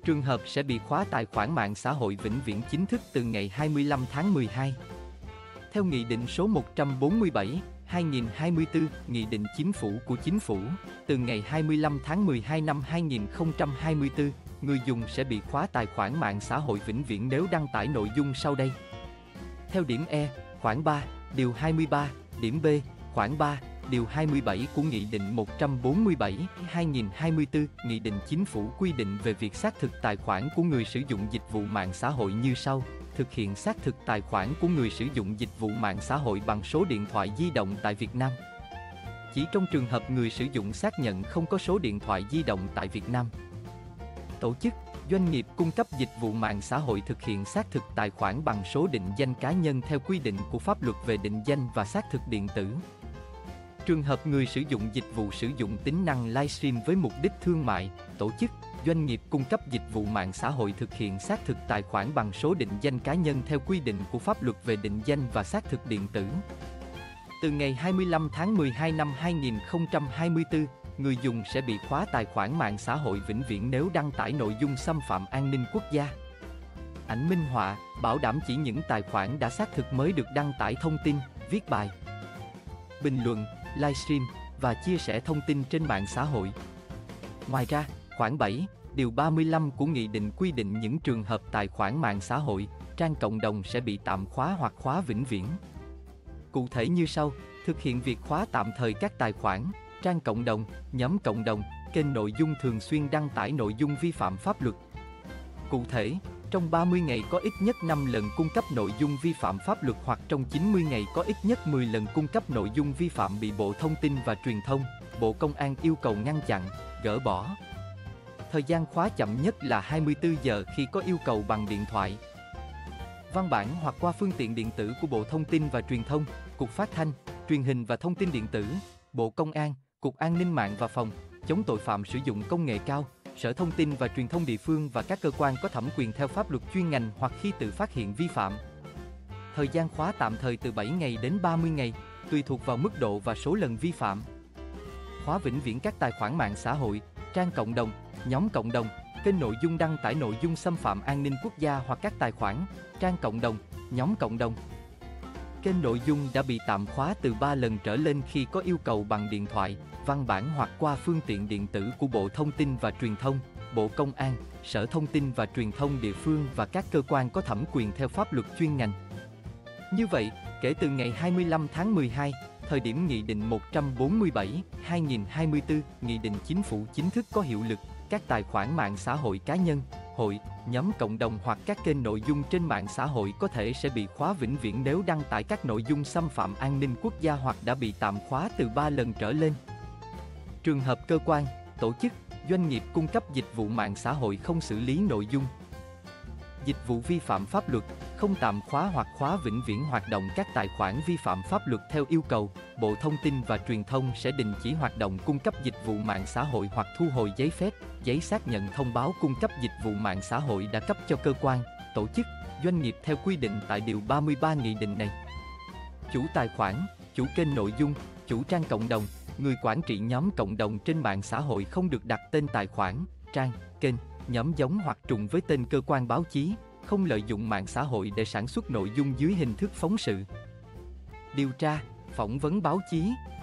Trường hợp sẽ bị khóa tài khoản mạng xã hội vĩnh viễn chính thức từ ngày 25 tháng 12. Theo Nghị định số 147/2024, Nghị định Chính phủ của Chính phủ, từ ngày 25 tháng 12 năm 2024, người dùng sẽ bị khóa tài khoản mạng xã hội vĩnh viễn nếu đăng tải nội dung sau đây. Theo điểm E, khoản 3, điều 23, điểm B, khoản 3, điều 27 của Nghị định 147/2024, Nghị định Chính phủ quy định về việc xác thực tài khoản của người sử dụng dịch vụ mạng xã hội như sau. Thực hiện xác thực tài khoản của người sử dụng dịch vụ mạng xã hội bằng số điện thoại di động tại Việt Nam. Chỉ trong trường hợp người sử dụng xác nhận không có số điện thoại di động tại Việt Nam. Tổ chức, doanh nghiệp cung cấp dịch vụ mạng xã hội thực hiện xác thực tài khoản bằng số định danh cá nhân theo quy định của pháp luật về định danh và xác thực điện tử. Trường hợp người sử dụng dịch vụ sử dụng tính năng livestream với mục đích thương mại, tổ chức, doanh nghiệp cung cấp dịch vụ mạng xã hội thực hiện xác thực tài khoản bằng số định danh cá nhân theo quy định của pháp luật về định danh và xác thực điện tử. Từ ngày 25 tháng 12 năm 2024, người dùng sẽ bị khóa tài khoản mạng xã hội vĩnh viễn nếu đăng tải nội dung xâm phạm an ninh quốc gia. Ảnh minh họa, bảo đảm chỉ những tài khoản đã xác thực mới được đăng tải thông tin, viết bài, bình luận, livestream và chia sẻ thông tin trên mạng xã hội. Ngoài ra, khoản 7, điều 35 của Nghị định quy định những trường hợp tài khoản mạng xã hội, trang cộng đồng sẽ bị tạm khóa hoặc khóa vĩnh viễn. Cụ thể như sau, thực hiện việc khóa tạm thời các tài khoản, trang cộng đồng, nhóm cộng đồng, kênh nội dung thường xuyên đăng tải nội dung vi phạm pháp luật. Cụ thể, trong 30 ngày có ít nhất 5 lần cung cấp nội dung vi phạm pháp luật hoặc trong 90 ngày có ít nhất 10 lần cung cấp nội dung vi phạm bị Bộ Thông tin và Truyền thông, Bộ Công an yêu cầu ngăn chặn, gỡ bỏ. Thời gian khóa chậm nhất là 24 giờ khi có yêu cầu bằng điện thoại, văn bản hoặc qua phương tiện điện tử của Bộ Thông tin và Truyền thông, Cục Phát thanh, Truyền hình và Thông tin điện tử, Bộ Công an, Cục An ninh mạng và Phòng chống tội phạm sử dụng công nghệ cao, Sở Thông tin và Truyền thông địa phương và các cơ quan có thẩm quyền theo pháp luật chuyên ngành hoặc khi tự phát hiện vi phạm. Thời gian khóa tạm thời từ 7 ngày đến 30 ngày, tùy thuộc vào mức độ và số lần vi phạm. Khóa vĩnh viễn các tài khoản mạng xã hội, trang cộng đồng, nhóm cộng đồng, kênh nội dung đăng tải nội dung xâm phạm an ninh quốc gia hoặc các tài khoản, trang cộng đồng, nhóm cộng đồng. Kênh nội dung đã bị tạm khóa từ 3 lần trở lên khi có yêu cầu bằng điện thoại, văn bản hoặc qua phương tiện điện tử của Bộ Thông tin và Truyền thông, Bộ Công an, Sở Thông tin và Truyền thông địa phương và các cơ quan có thẩm quyền theo pháp luật chuyên ngành. Như vậy, kể từ ngày 25 tháng 12, thời điểm Nghị định 147/2024, Nghị định Chính phủ chính thức có hiệu lực, các tài khoản mạng xã hội cá nhân, hội, nhóm cộng đồng hoặc các kênh nội dung trên mạng xã hội có thể sẽ bị khóa vĩnh viễn nếu đăng tải các nội dung xâm phạm an ninh quốc gia hoặc đã bị tạm khóa từ 3 lần trở lên. Trường hợp cơ quan, tổ chức, doanh nghiệp cung cấp dịch vụ mạng xã hội không xử lý nội dung, dịch vụ vi phạm pháp luật, không tạm khóa hoặc khóa vĩnh viễn hoạt động các tài khoản vi phạm pháp luật theo yêu cầu, Bộ Thông tin và Truyền thông sẽ đình chỉ hoạt động cung cấp dịch vụ mạng xã hội hoặc thu hồi giấy phép, giấy xác nhận thông báo cung cấp dịch vụ mạng xã hội đã cấp cho cơ quan, tổ chức, doanh nghiệp theo quy định tại điều 33 nghị định này. Chủ tài khoản, chủ kênh nội dung, chủ trang cộng đồng, người quản trị nhóm cộng đồng trên mạng xã hội không được đặt tên tài khoản, trang, kênh, nhóm giống hoặc trùng với tên cơ quan báo chí, không lợi dụng mạng xã hội để sản xuất nội dung dưới hình thức phóng sự, điều tra, phỏng vấn báo chí,